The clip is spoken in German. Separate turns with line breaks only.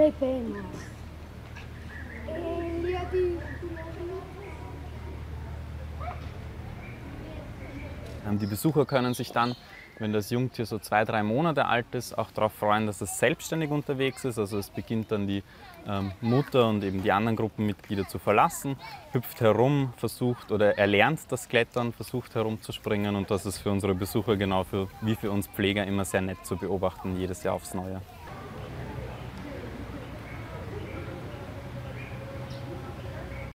pena.
Die Besucher können sich dann, wenn das Jungtier so 2, 3 Monate alt ist, auch darauf freuen, dass es selbstständig unterwegs ist. Also es beginnt dann die Mutter und eben die anderen Gruppenmitglieder zu verlassen, hüpft herum, versucht oder erlernt das Klettern, versucht herumzuspringen, und das ist für unsere Besucher wie für uns Pfleger immer sehr nett zu beobachten, jedes Jahr aufs Neue.